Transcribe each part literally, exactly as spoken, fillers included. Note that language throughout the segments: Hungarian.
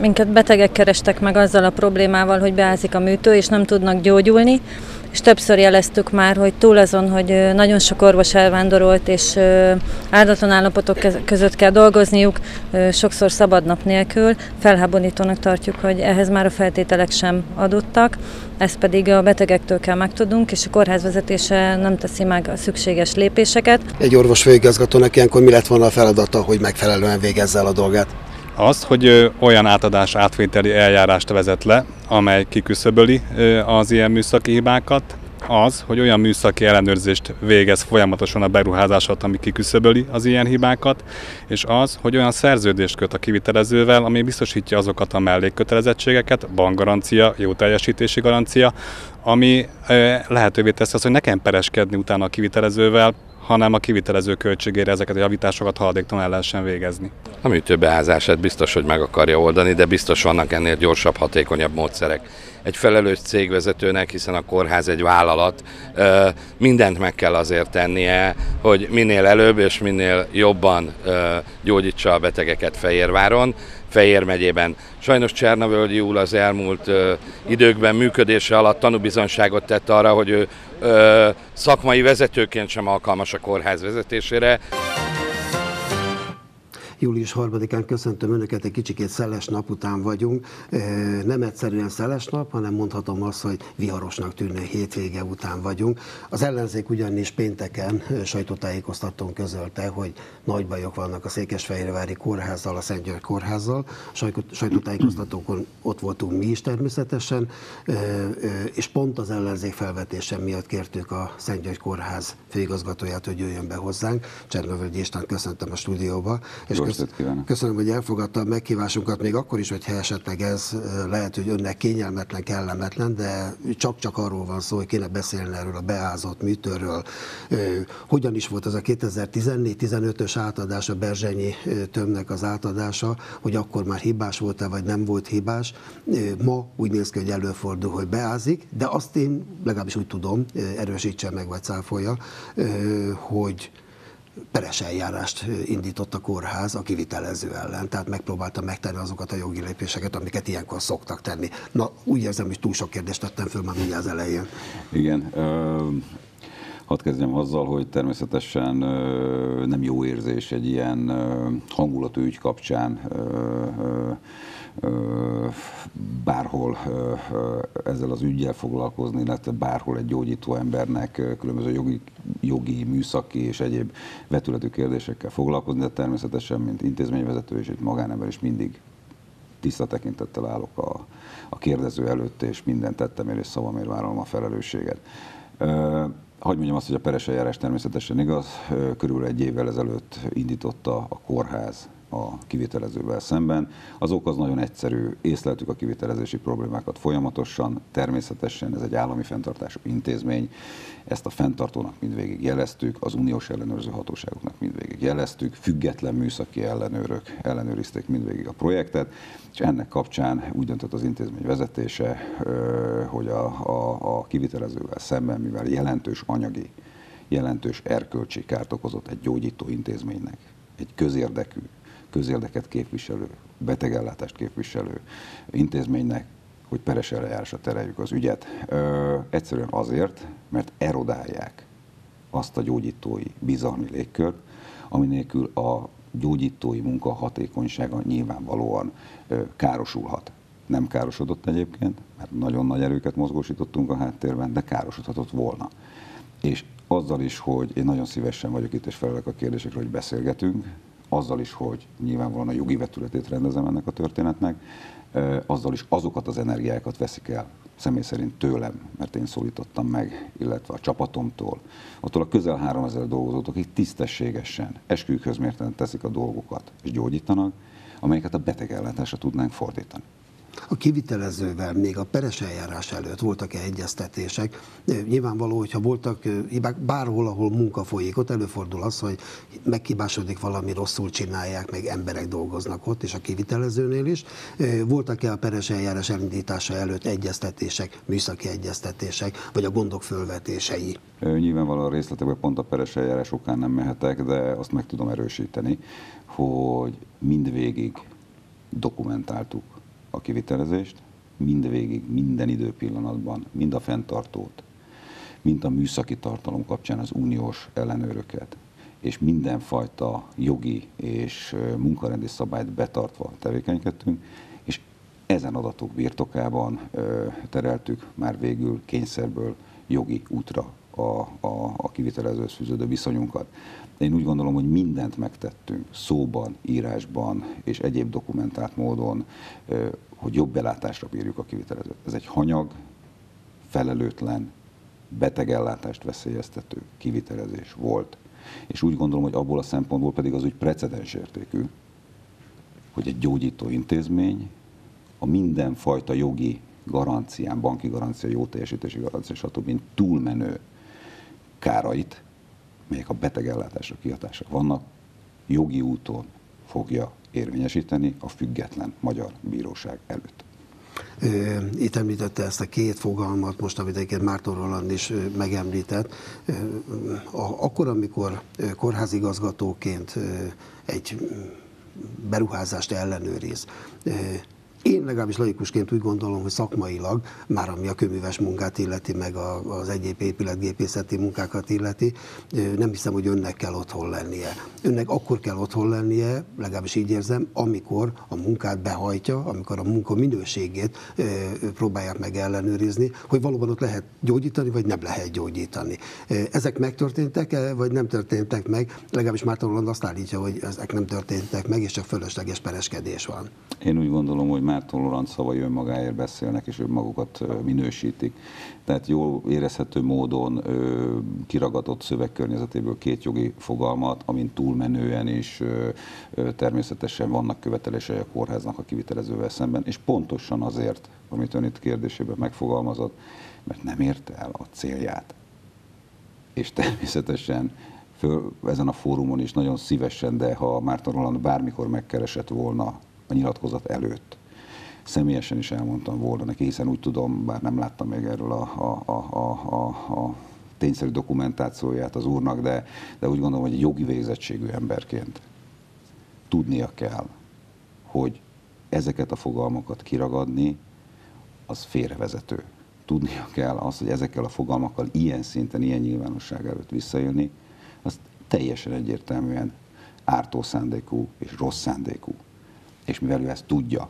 Minket betegek kerestek meg azzal a problémával, hogy beázik a műtő, és nem tudnak gyógyulni, és többször jeleztük már, hogy túl azon, hogy nagyon sok orvos elvándorolt, és áldatlan állapotok között kell dolgozniuk, sokszor szabad nap nélkül, felháborítónak tartjuk, hogy ehhez már a feltételek sem adottak, ezt pedig a betegektől kell megtudnunk, és a kórház vezetése nem teszi meg a szükséges lépéseket. Egy orvos főigazgatónak ilyenkor mi lett volna a feladata, hogy megfelelően végezze el a dolgát? Az, hogy olyan átadás átvételi eljárást vezet le, amely kiküszöböli az ilyen műszaki hibákat, az, hogy olyan műszaki ellenőrzést végez folyamatosan a beruházásot, ami kiküszöböli az ilyen hibákat, és az, hogy olyan szerződést köt a kivitelezővel, ami biztosítja azokat a mellékkötelezettségeket, bankgarancia, jó teljesítési garancia, ami lehetővé teszi azt, hogy ne kelljen pereskedni utána a kivitelezővel, hanem a kivitelező költségére ezeket a javításokat haladéktalanul el lehessen végezni. A műtőbeázását biztos, hogy meg akarja oldani, de biztos vannak ennél gyorsabb, hatékonyabb módszerek. Egy felelős cégvezetőnek, hiszen a kórház egy vállalat, mindent meg kell azért tennie, hogy minél előbb és minél jobban gyógyítsa a betegeket Fejérváron, Fejér megyében. Sajnos Csernavölgyi úr az elmúlt ö, időkben működése alatt tanúbizonyságot tett arra, hogy ő ö, szakmai vezetőként sem alkalmas a kórház vezetésére. július harmadikán köszöntöm Önöket, egy kicsikét szeles nap után vagyunk. Nem egyszerűen szeles nap, hanem mondhatom azt, hogy viharosnak tűnő hétvége után vagyunk. Az ellenzék ugyanis pénteken sajtótájékoztatón közölte, hogy nagy bajok vannak a Székesfehérvári kórházzal, a Szent György kórházzal. Sajtótájékoztatókon ott voltunk mi is természetesen, és pont az ellenzék felvetése miatt kértük a Szent György kórház főigazgatóját, hogy jöjjön be hozzánk. Csernavölgyi István köszöntöm a stúdióba. És köszönöm, hogy elfogadta a meghívásunkat, még akkor is, hogyha esetleg ez lehet, hogy önnek kényelmetlen, kellemetlen, de csak-csak arról van szó, hogy kéne beszélni erről a beázott műtőről. Hogyan is volt az a kétezer-tizennégy tizenötös átadás, a Berzsenyi tömbnek az átadása, hogy akkor már hibás volt-e, vagy nem volt hibás. Ma úgy néz ki, hogy előfordul, hogy beázik, de azt én legalábbis úgy tudom, erősítse meg, vagy cáfolja, hogy peres eljárást indított a kórház a kivitelező ellen, tehát megpróbálta megtenni azokat a jogi lépéseket, amiket ilyenkor szoktak tenni. Na, úgy érzem, hogy túl sok kérdést tettem föl már mindjárt az elején. Igen. Uh... Hadd kezdjem azzal, hogy természetesen nem jó érzés egy ilyen hangulatú ügy kapcsán bárhol ezzel az üggyel foglalkozni, illetve bárhol egy gyógyító embernek különböző jogi, jogi, műszaki és egyéb vetületű kérdésekkel foglalkozni, de természetesen, mint intézményvezető és egy magánember is mindig tiszta tekintettel állok a, a kérdező előtt, és minden tettemért és szavamért vállalom a felelősséget. Hagy mondjam azt, hogy a peres eljárás természetesen igaz. Körülbelül egy évvel ezelőtt indította a kórház a kivitelezővel szemben. Az ok az nagyon egyszerű, észleltük a kivitelezési problémákat folyamatosan, természetesen ez egy állami fenntartású intézmény, ezt a fenntartónak mindvégig jeleztük, az uniós ellenőrző hatóságoknak mindvégig jeleztük, független műszaki ellenőrök ellenőrizték mindvégig a projektet, és ennek kapcsán úgy döntött az intézmény vezetése, hogy a, a, a kivitelezővel szemben, mivel jelentős anyagi, jelentős erkölcsi kárt okozott egy gyógyító intézménynek, egy közérdekű, közérdeket képviselő, betegellátást képviselő intézménynek, hogy peres eljárásra tereljük az ügyet. Ö, egyszerűen azért, mert erodálják azt a gyógyítói bizalmi légkört, ami nélkül a gyógyítói munka hatékonysága nyilvánvalóan ö, károsulhat. Nem károsodott egyébként, mert nagyon nagy erőket mozgósítottunk a háttérben, de károsodhatott volna. És azzal is, hogy én nagyon szívesen vagyok itt és felelek a kérdésekre, hogy beszélgetünk, azzal is, hogy nyilvánvalóan a jogi vetületét rendezem ennek a történetnek, azzal is azokat az energiákat veszik el, személy szerint tőlem, mert én szólítottam meg, illetve a csapatomtól, attól a közel háromezer dolgozót, akik tisztességesen, esküjükhöz mérten teszik a dolgokat és gyógyítanak, amelyeket a betegellátásra tudnánk fordítani. A kivitelezővel még a peres eljárás előtt voltak-e egyeztetések? Nyilvánvaló, hogyha voltak hibák, bárhol, ahol munka folyik, ott előfordul az, hogy meghibásodik valami, rosszul csinálják, meg emberek dolgoznak ott, és a kivitelezőnél is. Voltak-e a peres eljárás elindítása előtt egyeztetések, műszaki egyeztetések, vagy a gondok fölvetései? Nyilvánvalóan a részletekben pont a peres eljárás okán nem mehetek, de azt meg tudom erősíteni, hogy mindvégig dokumentáltuk a kivitelezést, mindvégig, minden időpillanatban, mind a fenntartót, mind a műszaki tartalom kapcsán az uniós ellenőröket, és mindenfajta jogi és munkarendi szabályt betartva tevékenykedtünk, és ezen adatok birtokában tereltük már végül kényszerből jogi útra a, a, a kivitelezőhöz fűződő viszonyunkat. De én úgy gondolom, hogy mindent megtettünk szóban, írásban és egyéb dokumentált módon, hogy jobb belátásra bírjuk a kivitelezőt. Ez egy hanyag, felelőtlen, betegellátást veszélyeztető kivitelezés volt. És úgy gondolom, hogy abból a szempontból pedig az úgy precedensértékű, hogy egy gyógyító intézmény a mindenfajta jogi garancián, banki garancia, jó teljesítési garancia, stb. Túlmenő kárait, melyek a betegellátásra kihatásra vannak, jogi úton fogja érvényesíteni a független magyar bíróság előtt. Itt említette ezt a két fogalmat, most amit egyébként Márton Roland is megemlített. Akkor, amikor kórházigazgatóként egy beruházást ellenőriz, én legalábbis laikusként úgy gondolom, hogy szakmailag, már ami a kőműves munkát illeti, meg az egyéb épületgépészeti munkákat illeti, nem hiszem, hogy önnek kell otthon lennie. Önnek akkor kell otthon lennie, legalábbis így érzem, amikor a munkát behajtja, amikor a munka minőségét próbálják meg ellenőrizni, hogy valóban ott lehet gyógyítani, vagy nem lehet gyógyítani. Ezek megtörténtek-e, vagy nem történtek meg? Legalábbis Márton Roland azt állítja, hogy ezek nem történtek meg, és csak fölösleges pereskedés van. Én úgy gondolom, hogy Márton Roland szavai önmagáért beszélnek, és önmagukat minősítik. Tehát jól érezhető módon kiragadott szövegkörnyezetéből két jogi fogalmat, amin túlmenően is természetesen vannak követelései a kórháznak a kivitelezővel szemben, és pontosan azért, amit ön itt kérdésében megfogalmazott, mert nem érte el a célját. És természetesen föl, ezen a fórumon is nagyon szívesen, de ha Márton Roland bármikor megkeresett volna a nyilatkozat előtt, személyesen is elmondtam volna neki, hiszen úgy tudom, bár nem láttam még erről a, a, a, a, a, a tényszerű dokumentációját az úrnak, de, de úgy gondolom, hogy jogi végzettségű emberként tudnia kell, hogy ezeket a fogalmakat kiragadni, az félrevezető. Tudnia kell azt, hogy ezekkel a fogalmakkal ilyen szinten, ilyen nyilvánosság előtt visszajönni, az teljesen egyértelműen ártó szándékú és rossz szándékú. És mivel ő ezt tudja,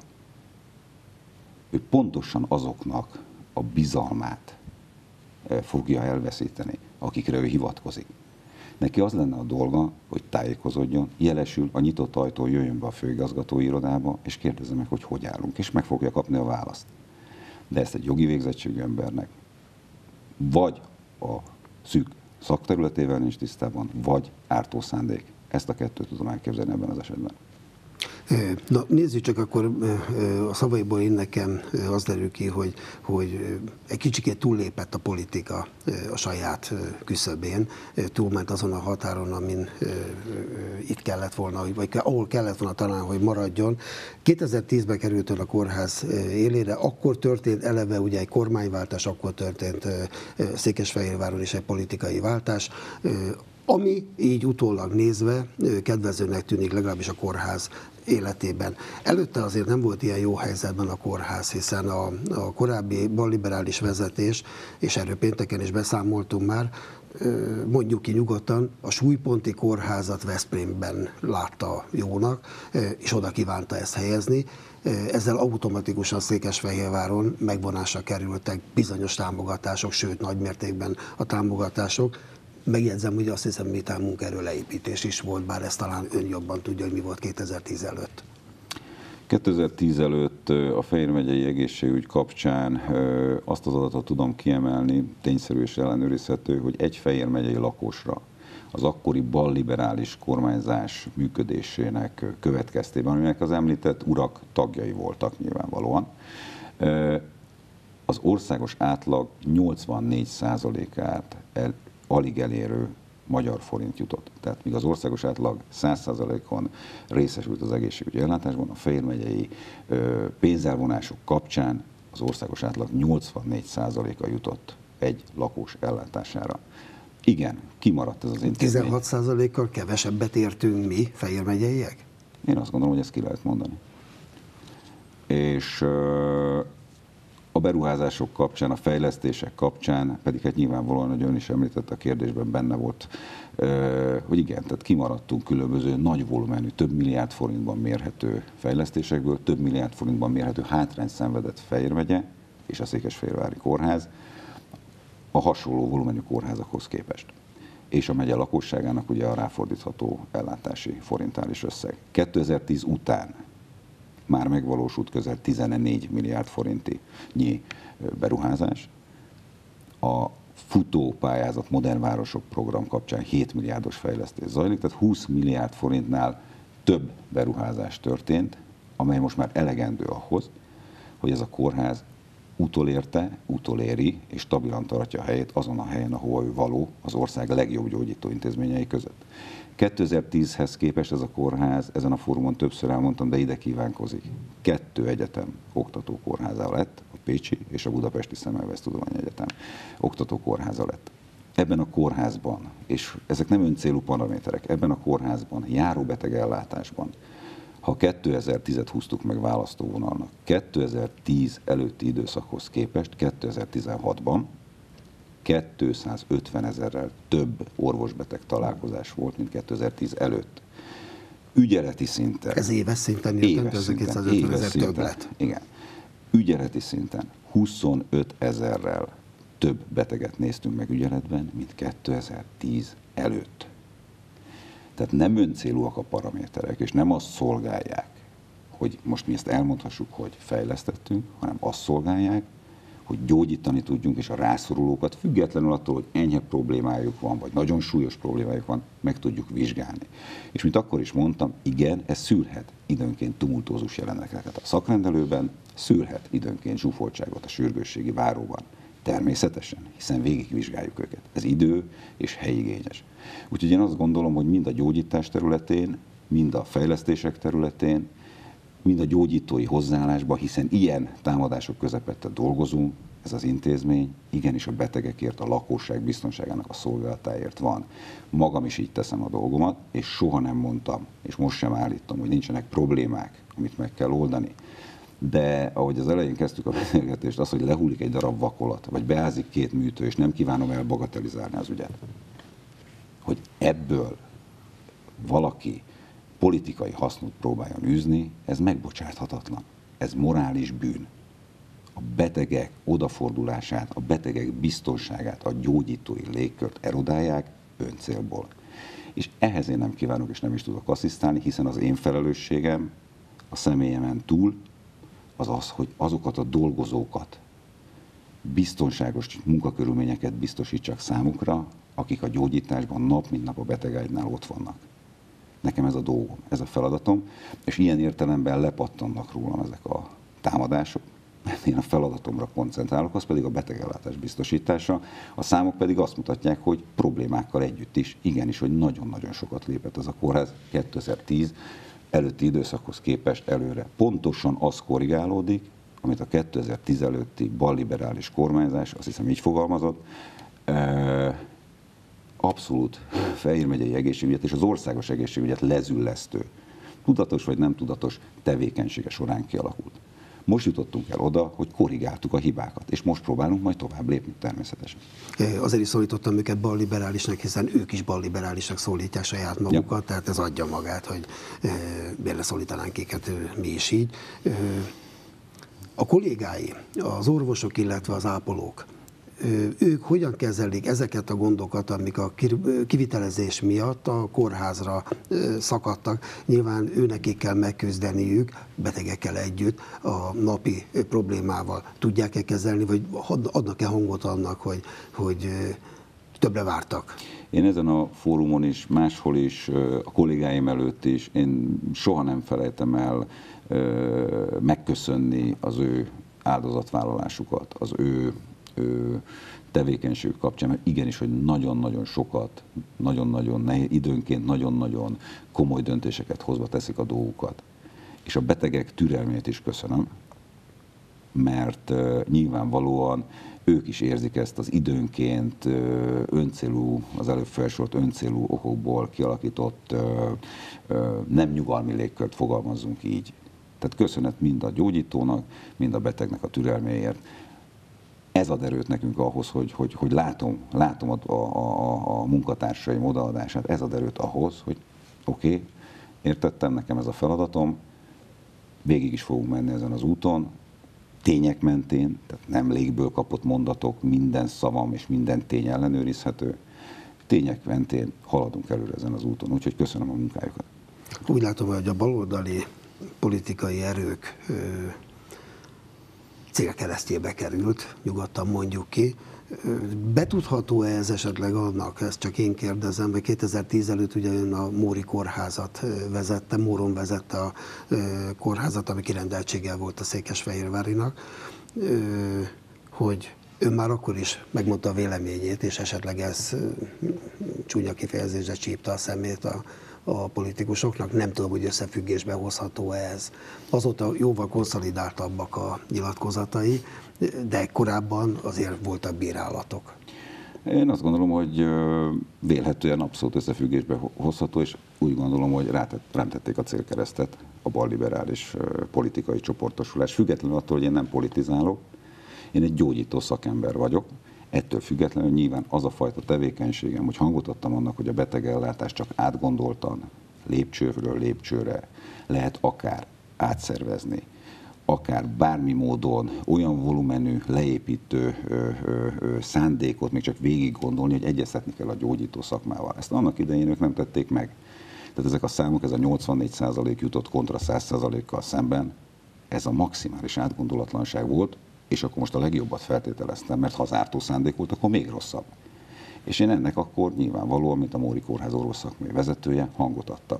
ő pontosan azoknak a bizalmát fogja elveszíteni, akikre ő hivatkozik. Neki az lenne a dolga, hogy tájékozódjon, jelesül a nyitott ajtón jöjjön be a főigazgatói irodába, és kérdezze meg, hogy hogy állunk, és meg fogja kapni a választ. De ezt egy jogi végzettségű embernek vagy a szűk szakterületével nincs tisztában, vagy ártó szándék. Ezt a kettőt tudom elképzelni ebben az esetben. Na, nézzük csak akkor a szavaiból én nekem az derül ki, hogy, hogy egy kicsikét túllépett a politika a saját küszöbén, túlment azon a határon, amin itt kellett volna, vagy ahol kellett volna talán, hogy maradjon. kétezer-tízben került ön a kórház élére, akkor történt eleve ugye egy kormányváltás, akkor történt Székesfehérváron is egy politikai váltás, ami így utólag nézve kedvezőnek tűnik, legalábbis a kórház életében. Előtte azért nem volt ilyen jó helyzetben a kórház, hiszen a, a korábbi balliberális vezetés, és erről pénteken is beszámoltunk már, mondjuk ki nyugodtan, a súlyponti kórházat Veszprémben látta jónak, és oda kívánta ezt helyezni. Ezzel automatikusan Székesfehérváron megvonásra kerültek bizonyos támogatások, sőt nagymértékben a támogatások. Megjegyzem, hogy azt hiszem, miután munkaerőleépítés is volt, bár ezt talán ön jobban tudja, hogy mi volt kétezer-tíz előtt. kétezer-tíz előtt a Fejér megyei egészségügy kapcsán azt az adatot tudom kiemelni, tényszerű és ellenőrizhető, hogy egy Fejér megyei lakosra az akkori balliberális kormányzás működésének következtében, aminek az említett urak tagjai voltak nyilvánvalóan, az országos átlag nyolcvannégy százalékát el alig elérő magyar forint jutott. Tehát míg az országos átlag száz százalékon részesült az egészségügyi ellátásban, a Fejér megyei pénzelvonások kapcsán az országos átlag nyolcvannégy százaléka jutott egy lakós ellátására. Igen, kimaradt ez az intézmény. tizenhat százalékkal kevesebbet értünk mi, Fejér megyeiek? Én azt gondolom, hogy ezt ki lehet mondani. és a beruházások kapcsán, a fejlesztések kapcsán pedig hát nyilvánvalóan, hogy ön is említett, a kérdésben benne volt, hogy igen, tehát kimaradtunk különböző nagy volumenű, több milliárd forintban mérhető fejlesztésekből, több milliárd forintban mérhető hátrányt szenvedett Fejér megye és a Székesfehérvári Kórház a hasonló volumenű kórházakhoz képest. És a megye lakosságának ugye a ráfordítható ellátási forintális összeg. kétezer-tíz után már megvalósult közel tizennégy milliárd forintnyi beruházás. A futó pályázat Modern Városok program kapcsán hét milliárdos fejlesztés zajlik, tehát húsz milliárd forintnál több beruházás történt, amely most már elegendő ahhoz, hogy ez a kórház utolérte, utoléri és stabilan tartja a helyét azon a helyen, ahol ő való, az ország legjobb gyógyító intézményei között. kétezer-tízhez képest ez a kórház, ezen a fórumon többször elmondtam, de ide kívánkozik. Kettő egyetem oktatókórháza lett, a Pécsi és a Budapesti Szemmelweis Tudományegyetem oktatókórháza lett. Ebben a kórházban, és ezek nem öncélú paraméterek, ebben a kórházban, járóbetegellátásban, ha kétezer-tízet húztuk meg választóvonalnak, kétezer-tíz előtti időszakhoz képest kétezer-tizenhatban kétszázötven ezerrel több orvosbeteg találkozás volt, mint kétezer-tíz előtt. Ügyeleti szinten. Ez éves szinten éves szinten, kétszázötven ezer többlet. Igen. Ügyeleti szinten huszonöt ezerrel több beteget néztünk meg ügyeletben, mint kétezer-tíz előtt. Tehát nem öncélúak a paraméterek, és nem azt szolgálják, hogy most mi ezt elmondhassuk, hogy fejlesztettünk, hanem azt szolgálják, hogy gyógyítani tudjunk, és a rászorulókat függetlenül attól, hogy enyhe problémájuk van, vagy nagyon súlyos problémájuk van, meg tudjuk vizsgálni. És mint akkor is mondtam, igen, ez szülhet időnként tumultózus jeleneteket a szakrendelőben, szülhet időnként zsúfoltságot a sürgősségi váróban. Természetesen, hiszen végigvizsgáljuk őket. Ez idő és helyigényes. Úgyhogy én azt gondolom, hogy mind a gyógyítás területén, mind a fejlesztések területén, mind a gyógyítói hozzáállásban, hiszen ilyen támadások közepette dolgozunk, ez az intézmény igenis a betegekért, a lakosság biztonságának a szolgálatáért van. Magam is így teszem a dolgomat, és soha nem mondtam, és most sem állítom, hogy nincsenek problémák, amit meg kell oldani. De ahogy az elején kezdtük a beszélgetést, az, hogy lehullik egy darab vakolat, vagy beázik két műtő, és nem kívánom elbagatelizálni az ügyet, hogy ebből valaki politikai hasznot próbáljon űzni, ez megbocsáthatatlan. Ez morális bűn. A betegek odafordulását, a betegek biztonságát, a gyógyítói légkört erodálják öncélból. És ehhez én nem kívánok és nem is tudok asszisztálni, hiszen az én felelősségem a személyemen túl az az, hogy azokat a dolgozókat, biztonságos munkakörülményeket biztosítsak számukra, akik a gyógyításban nap mint nap a betegágynál ott vannak. Nekem ez a dolgom, ez a feladatom, és ilyen értelemben lepattannak rólam ezek a támadások, mert én a feladatomra koncentrálok, az pedig a betegellátás biztosítása. A számok pedig azt mutatják, hogy problémákkal együtt is, igenis, hogy nagyon-nagyon sokat lépett az a kórház kétezer-tíz előtti időszakhoz képest előre. Pontosan az korrigálódik, amit a kétezer-tíz előtti balliberális kormányzás, azt hiszem így fogalmazott, abszolút Fejér megyei egészségügyet és az országos egészségügyet lezüllesztő, tudatos vagy nem tudatos tevékenysége során kialakult. Most jutottunk el oda, hogy korrigáltuk a hibákat, és most próbálunk majd tovább lépni természetesen. Azért is szólítottam őket balliberálisnak, hiszen ők is balliberálisnak szólítják saját magukat, ja. Tehát ez adja magát, hogy miért leszólítanánk őket mi is így. A kollégái, az orvosok, illetve az ápolók, ők hogyan kezelik ezeket a gondokat, amik a kivitelezés miatt a kórházra szakadtak? Nyilván őnekik kell megküzdeniük, betegekkel együtt, a napi problémával. Tudják-e kezelni, vagy adnak-e hangot annak, hogy, hogy többre vártak? Én ezen a fórumon is, máshol is, a kollégáim előtt is, én soha nem felejtem el megköszönni az ő áldozatvállalásukat, az ő tevékenység kapcsán, mert igenis, hogy nagyon-nagyon sokat, nagyon-nagyon nehéz, időnként nagyon-nagyon komoly döntéseket hozva teszik a dolgukat. És a betegek türelmét is köszönöm, mert uh, nyilvánvalóan ők is érzik ezt az időnként uh, öncélú, az előbb felsorolt öncélú okokból kialakított uh, uh, nem nyugalmi légkört, fogalmazzunk így. Tehát köszönet mind a gyógyítónak, mind a betegnek a türelméért. Ez ad erőt nekünk ahhoz, hogy, hogy, hogy látom, látom a, a, a munkatársaim odaadását, ez ad erőt ahhoz, hogy oké, okay, értettem, nekem ez a feladatom, végig is fogunk menni ezen az úton, tények mentén, tehát nem légből kapott mondatok, minden szavam és minden tény ellenőrizhető, tények mentén haladunk előre ezen az úton, úgyhogy köszönöm a munkájukat. Úgy látom, hogy a baloldali politikai erők ö, célkeresztjébe került, nyugodtan mondjuk ki. Betudható-e ez esetleg annak, ezt csak én kérdezem, hogy kétezer-tíz előtt ugye ön a Móri kórházat vezette, Móron vezette a kórházat, ami kirendeltséggel volt a Székesfehérvárinak, hogy ön már akkor is megmondta a véleményét, és esetleg ez csúnya kifejezésre csípta a szemét a, a politikusoknak. Nem tudom, hogy összefüggésbe hozható ez. Azóta jóval konszolidáltabbak a nyilatkozatai, de korábban azért voltak bírálatok. Én azt gondolom, hogy vélhetően abszolút összefüggésbe hozható, és úgy gondolom, hogy rám tették a célkeresztet a balliberális politikai csoportosulás. Függetlenül attól, hogy én nem politizálok, én egy gyógyító szakember vagyok, ettől függetlenül nyilván az a fajta tevékenységem, hogy hangot adtam annak, hogy a betegellátást csak átgondoltan, lépcsőről lépcsőre lehet akár átszervezni, akár bármi módon olyan volumenű, leépítő ö, ö, ö, szándékot még csak végig gondolni, hogy egyeztetni kell a gyógyító szakmával. Ezt annak idején ők nem tették meg. Tehát ezek a számok, ez a nyolcvannégy százalék jutott kontra száz százalékkal szemben, ez a maximális átgondolatlanság volt, és akkor most a legjobbat feltételeztem, mert ha zártó szándék volt, akkor még rosszabb. És én ennek akkor nyilvánvalóan, mint a Móri Kórház orvosszakmai vezetője, hangot adtam.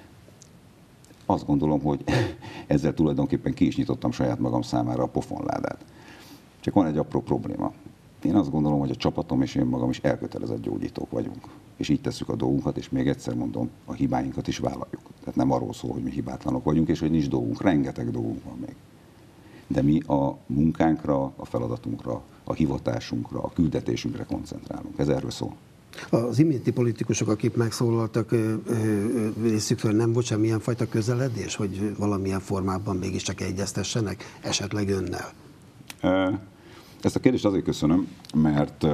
Azt gondolom, hogy ezzel tulajdonképpen ki is nyitottam saját magam számára a pofonládát. Csak van egy apró probléma. Én azt gondolom, hogy a csapatom és én magam is elkötelezett gyógyítók vagyunk. És így tesszük a dolgunkat, és még egyszer mondom, a hibáinkat is vállaljuk. Tehát nem arról szól, hogy mi hibátlanok vagyunk, és hogy nincs dolgunk, rengeteg dolgunk van még. De mi a munkánkra, a feladatunkra, a hivatásunkra, a küldetésünkre koncentrálunk. Ez erről szól. Az iménti politikusok, akik megszólaltak, részükről nem volt semmilyen fajta közeledés, hogy valamilyen formában mégiscsak egyeztessenek, esetleg önnel? Ezt a kérdést azért köszönöm, mert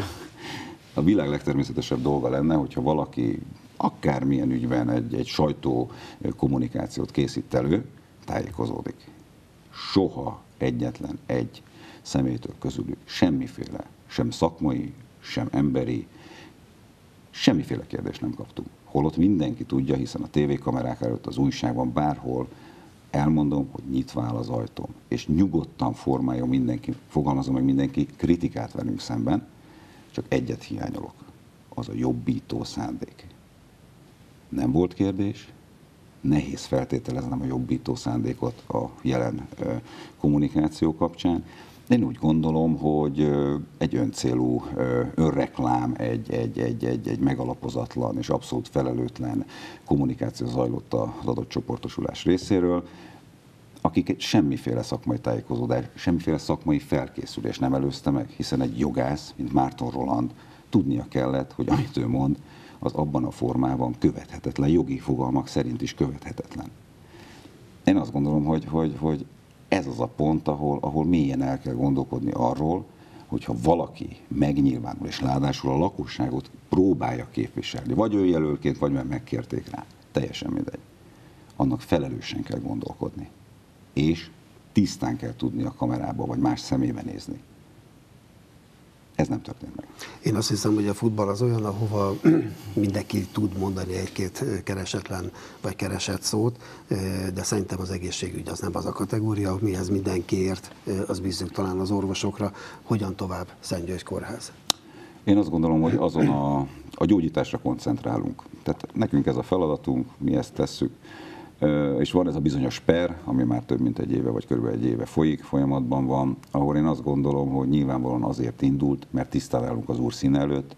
a világ legtermészetesebb dolga lenne, hogyha valaki akármilyen ügyben egy, egy sajtó kommunikációt készít elő, tájékozódik. Soha egyetlen egy személytől közülük semmiféle, sem szakmai, sem emberi, semmiféle kérdést nem kaptunk. Holott mindenki tudja, hiszen a tévékamerák előtt, az újságban, bárhol elmondom, hogy nyitva áll az ajtóm, és nyugodtan formálja mindenki, fogalmazom meg mindenki kritikát velünk szemben, csak egyet hiányolok, az a jobbító szándék. Nem volt kérdés, nehéz feltételeznem a jobbító szándékot a jelen kommunikáció kapcsán. Én úgy gondolom, hogy egy öncélú önreklám, egy, egy, egy, egy, egy megalapozatlan és abszolút felelőtlen kommunikáció zajlott az adott csoportosulás részéről, akiket semmiféle szakmai tájékozódás, semmiféle szakmai felkészülés nem előzte meg, hiszen egy jogász, mint Márton Roland, tudnia kellett, hogy amit ő mond, az abban a formában követhetetlen, jogi fogalmak szerint is követhetetlen. Én azt gondolom, hogy, hogy, hogy ez az a pont, ahol, ahol mélyen el kell gondolkodni arról, hogyha valaki megnyilvánul, és ráadásul a lakosságot próbálja képviselni, vagy ő jelölként, vagy mert megkérték rá, teljesen mindegy, annak felelősen kell gondolkodni. És tisztán kell tudni a kamerába, vagy más szemébe nézni. Ez nem történt meg. Én azt hiszem, hogy a futball az olyan, ahova mindenki tud mondani egy-két keresetlen vagy keresett szót, de szerintem az egészségügy az nem az a kategória, mihez mindenki ért, az bízzuk talán az orvosokra. Hogyan tovább Szentgyörgy Kórház? Én azt gondolom, hogy azon a, a gyógyításra koncentrálunk. Tehát nekünk ez a feladatunk, mi ezt tesszük, és van ez a bizonyos per, ami már több mint egy éve, vagy körülbelül egy éve folyik, folyamatban van, ahol én azt gondolom, hogy nyilvánvalóan azért indult, mert tisztán állunk az Úr színe előtt,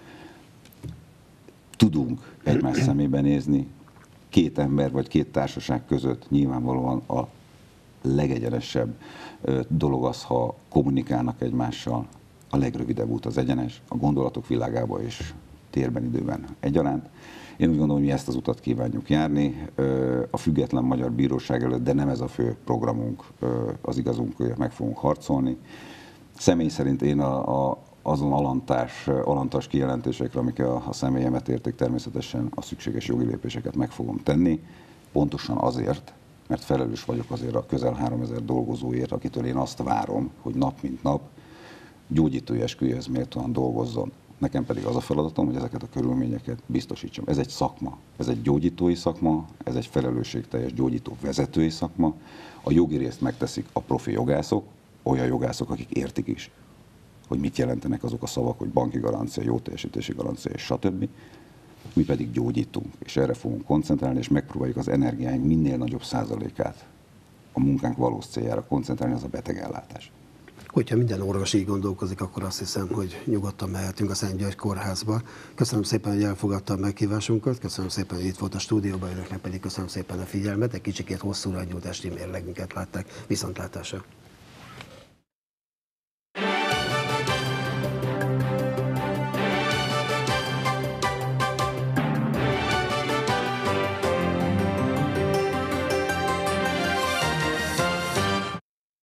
tudunk egymás szemébe nézni, két ember vagy két társaság között nyilvánvalóan a legegyenesebb dolog az, ha kommunikálnak egymással, a legrövidebb út az egyenes, a gondolatok világába is térben, időben egyaránt. Én úgy gondolom, hogy mi ezt az utat kívánjuk járni a független magyar bíróság előtt, de nem ez a fő programunk, az igazunkért meg fogunk harcolni. Személy szerint én a, a, azon alantás, alantas kijelentésekre, amik a, a személyemet érték, természetesen a szükséges jogi lépéseket meg fogom tenni, pontosan azért, mert felelős vagyok azért a közel háromezer dolgozóért, akitől én azt várom, hogy nap mint nap gyógyítói esküjéhez méltóan dolgozzon. Nekem pedig az a feladatom, hogy ezeket a körülményeket biztosítsam. Ez egy szakma, ez egy gyógyítói szakma, ez egy felelősségteljes gyógyító vezetői szakma. A jogi részt megteszik a profi jogászok, olyan jogászok, akik értik is, hogy mit jelentenek azok a szavak, hogy banki garancia, jó teljesítési garancia, és stb. Mi pedig gyógyítunk, és erre fogunk koncentrálni, és megpróbáljuk az energiáink minél nagyobb százalékát a munkánk valós céljára koncentrálni, az a betegellátás. Hogyha minden orvos így gondolkozik, akkor azt hiszem, hogy nyugodtan mehetünk a Szent György Kórházba. Köszönöm szépen, hogy elfogadta a meghívásunkat, köszönöm szépen, hogy itt volt a stúdióban, önöknek pedig köszönöm szépen a figyelmet, egy kicsikét hosszúra nyújt esti mérlegünket látták. Viszontlátásra!